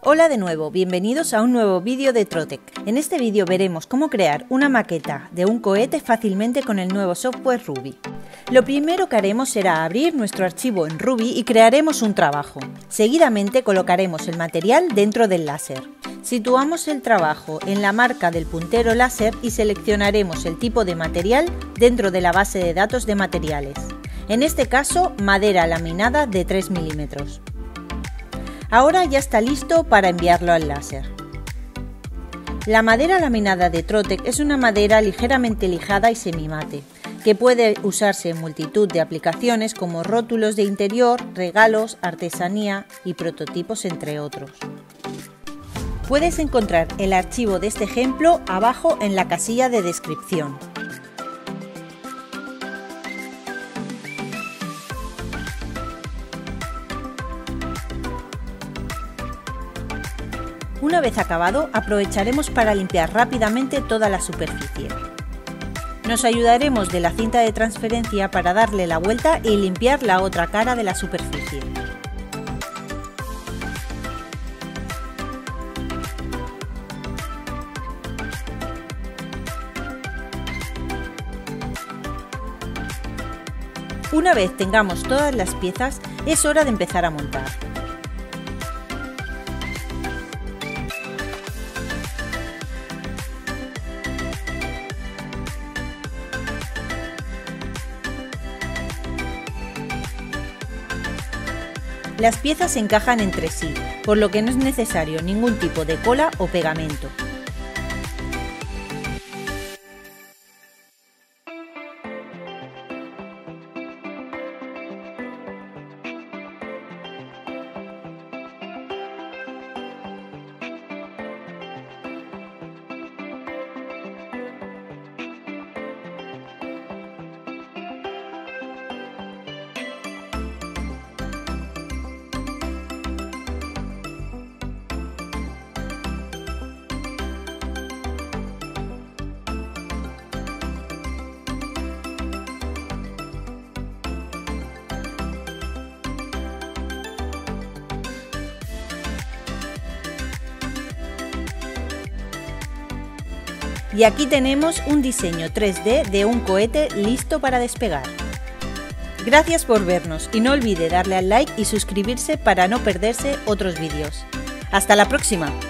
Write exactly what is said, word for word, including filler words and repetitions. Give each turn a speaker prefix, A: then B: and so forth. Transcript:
A: Hola de nuevo, bienvenidos a un nuevo vídeo de Trotec. En este vídeo veremos cómo crear una maqueta de un cohete fácilmente con el nuevo software Ruby. Lo primero que haremos será abrir nuestro archivo en Ruby y crearemos un trabajo. Seguidamente colocaremos el material dentro del láser. Situamos el trabajo en la marca del puntero láser y seleccionaremos el tipo de material dentro de la base de datos de materiales. En este caso, madera laminada de tres milímetros. Ahora ya está listo para enviarlo al láser. La madera laminada de Trotec es una madera ligeramente lijada y semimate, que puede usarse en multitud de aplicaciones como rótulos de interior, regalos, artesanía y prototipos, entre otros. Puedes encontrar el archivo de este ejemplo abajo en la casilla de descripción. Una vez acabado, aprovecharemos para limpiar rápidamente toda la superficie. Nos ayudaremos de la cinta de transferencia para darle la vuelta y limpiar la otra cara de la superficie. Una vez tengamos todas las piezas, es hora de empezar a montar. Las piezas se encajan entre sí, por lo que no es necesario ningún tipo de cola o pegamento. Y aquí tenemos un diseño tres D de un cohete listo para despegar. Gracias por vernos y no olvide darle al like y suscribirse para no perderse otros vídeos. ¡Hasta la próxima!